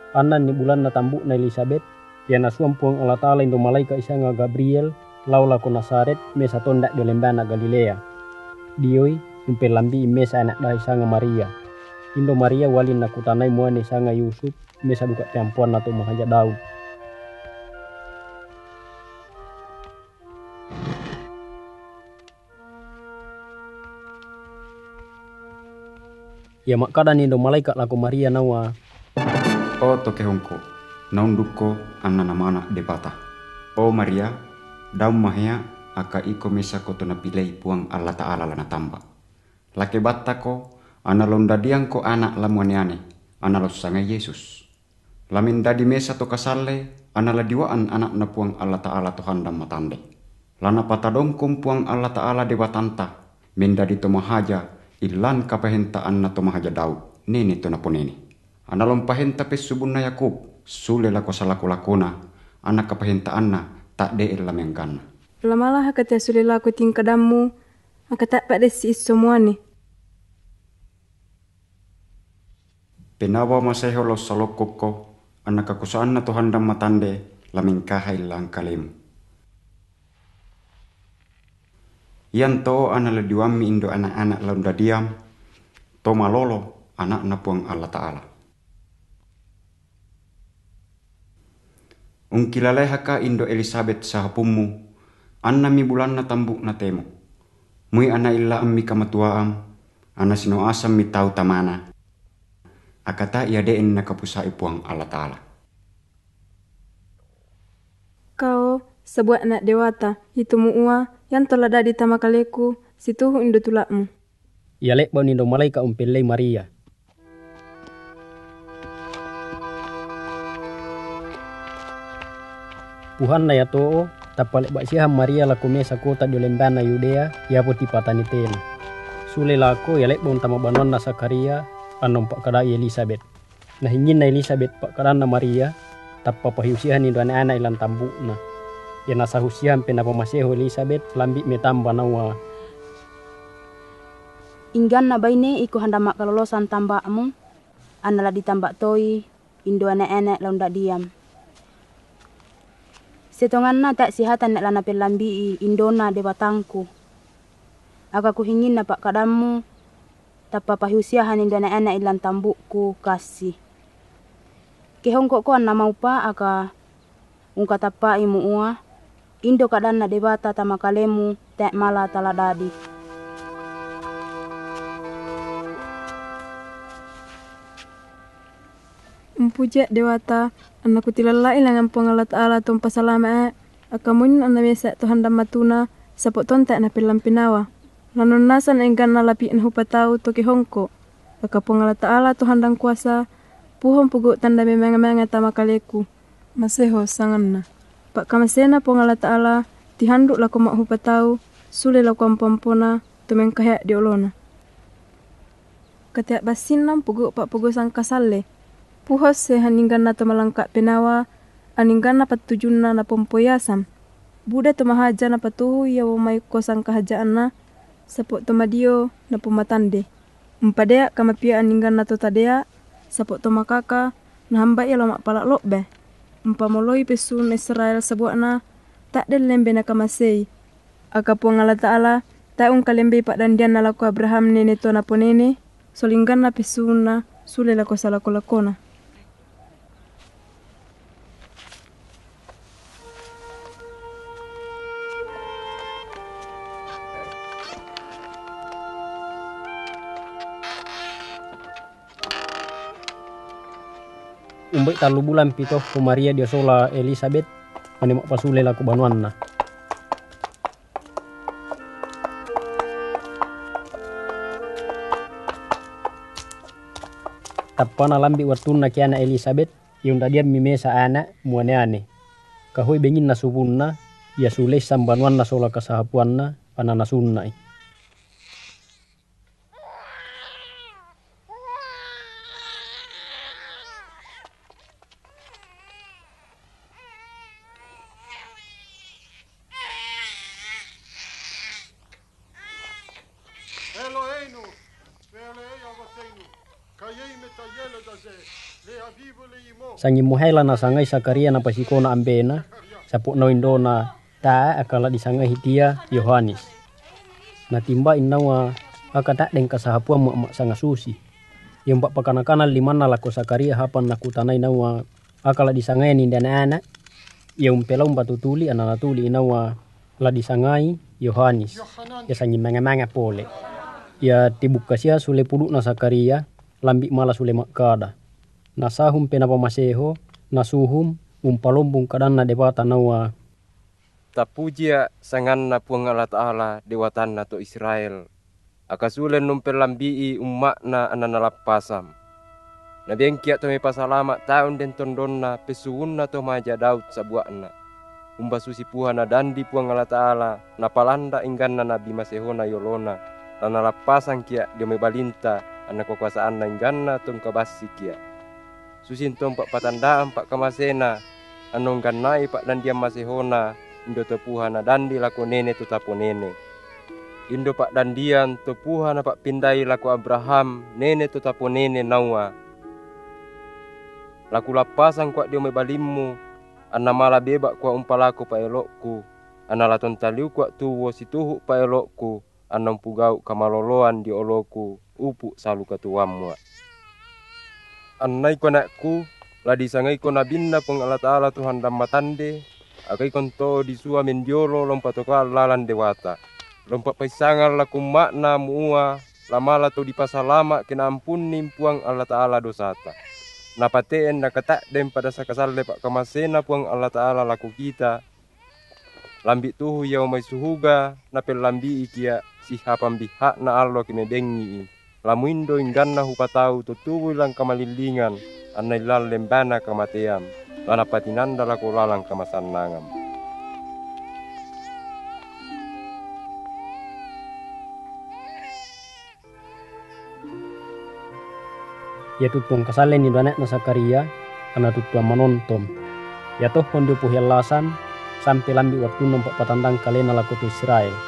Anna ni bulan na tambu na Elizabeth, ya nasuam puang Allah Ta'ala indo malaika isanga Gabriel, laula ko Nasaret, mesa tondak di lembana Galilea. Dioi, umpelambi mesa anak dah isanga Maria. Indo Maria walin na kutanai muane isanga Yusuf, mesa buka tiampuan na to mahaja Daud. Ya makkadan indo malaikat laku Maria nawa. O toke hongko, naundukko anna namana depata. O Maria, daum mahea aka iko mesa ko tona pilei puang Allah Ta'ala lana tamba. Lake batta ko, ana londa diang ko anak lamuaniane, ana losanga Yesus. Lamin dadi mesa to kasalle, ana ladiwaan anak na puang Allah Ta'ala Tuhan matande. Lana patadongkom puang Allah Ta'ala dewatanta, mendadi to mahaja, ilan kapahenta anna to mahaja Daud, nene to na ponene. Ana lompahenta pes subunna Yakub, sule lako salaku lakona, anak kapahenta anna tak de'el lamengkana. Lamalah katia sule laku tingkadamu, maka tak pada si semuani. Penawa maseho lo salokoko, anak kakusaan na Tuhan dan matande, lamengkahai lang kalemu. Iyan to ana ladiwami indo anak-anak launda diam, to malolo anak na puang Allah Ta'ala. Ungkilaleha ka indo Elizabeth sahapumu, anna mi bulan na tambuk na temo. Mui ana illa ammi kamatuaam, ana sino asam mi tau tamana. Akata ia de'en na kapusai puang Allah Ta'ala. Kau sebuah anak dewata, itu muua yang telah dadi tamakaleku, situhu indo tulakmu. Ya lek bon indo malaikat umpelei Maria. Puhan na yato tapalek baksiham Maria laku mesa kota di lembana Yudea ya poti patani ten. Sule lako ya lek bon tama banon na Sakaria anom pak kadai Elizabeth. Nah ingin na Elizabeth pak kadana Maria tappa pahiusihan indo anak-anak ilan tambu na. Ya nasa husihan penapa maseho Elizabeth lambi metamba nawa. Inggan na baine iku handamak kalolosan tambakmu, anala ditambak toi indo anak-anak launda diam. Setongan na tak sihatan nak lana pelambi indona debatangku. Aga ku hingin na pak kadamu, tapa pahiusiahan indo anak-anak ilan tambukku kasih. Kehongkok ko na maupa aga ungka tapa imu ua, indo kadan na debata tamakalemu tak mala taladadi. Puja dewata, anakku tilalai langan Allah Ta'ala tumpa salama akamun anna mesa Tuhan dan matuna sapok tontak na pilam pinawa. Lanon nasan enggan na lapi en hupatau toki hongko. Aka Allah Ta'ala Tuhan dan kuasa, puhon pugu tanda memang-memang tamakaleku. Maseho sanganna. Pak kamasena Allah Ta'ala, tihanduk laku mak hupatau, sule laku ampompona, tumeng kayak diolona. Ketiak basinam pugu pak pugu sang kasale. Puhos sehaninggan na malangkak penawa, aninggan na patujunna na pompoyasam. Buda mahaja na patuhu ya wamay kosang kahajaan na, sapok madio na pumatande. Umpadea kamapia aninggan na tadea, sapok makaka na hamba ya lamak palak lokbe. Umpamoloi pesun Israel sebuah na, tak den lembe na kamasei. Akapuang Allah Ta'ala, tak kalembe pak dandian na laku Abraham nene to na ponene, solinggan na pesun na, sule lako salako-lakona. Umbek talu bulan pito ku Maria dia sola Elizabeth manemak pasule laku banuanna. Tapana lambi wartunna kiana Elizabeth yung dia mimesa anak muane-ane. Kahoy bengin na subunna ya sule sambanuanna sola kasahapuanna panana sunnai. Eloheinu, ve'elei avoteinu, kayei metayele daze, Sangi muhela na sangai Sakaria na pasikona ambena, sapuk no indona ta akala disangai hitia Yohanes. Na timba inawa akata deng kasahapua mak sanga susi. Yang pak pakana-kana limana lako Sakaria hapan nakutana inawa akala disangai ni anak. Yang pelau batutuli anana tuli inawa la disangai Yohanes. Ya sangi manga pole. Ya tibuka sia sule puduk na Sakaria lambi mala sule makada. Nasahum penapa maseho nasuhum umpalombung kadana debata nawa. Tapujia sanganna puang Allah Ta'ala dewatanna to Israel. Akasulen numpel lambii ummakna ananalapasam. Nabengkia to me pasalamat taun den tondonna pesuunna to maja Daud sabuakna. Umbasusi puhana dandi puang Allah Ta'ala napalanda ingganna nabi masehona yolona. Lanalapasang kia dia me balinta anak kekuasaan na ingganna tong kabasi kia. Susin tong pak patandaan pak kamasena anong ganai pak dan dia masehona indo topuhana dandi lako nene tutapo nene. Indo pak dandian topuhana pak pindai lako Abraham nene tutapo nene nawa. Laku lapasang kuat dia mebalimmu anna mala bebak kuat umpalaku pa elokku anna laton taliu kuat tuwo situhu pa elokku anong pugau kamaloloan di oloku upuk salu katuammu. Annai ko nakku la disangai ko nabinna pong Allah Ta'ala Tuhan dammatande akai konto disua mendiolo lompat ko lalan dewata lompat paisangal laku makna muua lamala to dipasalama kena ampuni puang Allah Ta'ala dosata napateen nakatak dem pada sakasalle pak kamasena puang Allah Ta'ala laku kita lambi tuhu yau mai suhuga napel lambi ikia sihapan bihak na Allah kimebengi lamuindo ingganna hupatau tutubu lang kamalilingan anay lal lembana kamateam lana patinanda lako lalang kamasannangam. Ya tutuang kasalen ni anak na Sakaria ana tutuang manontom. Ya toh hondio puhelasan sampai lambi waktu nampak patandang kalena lako tu Israel.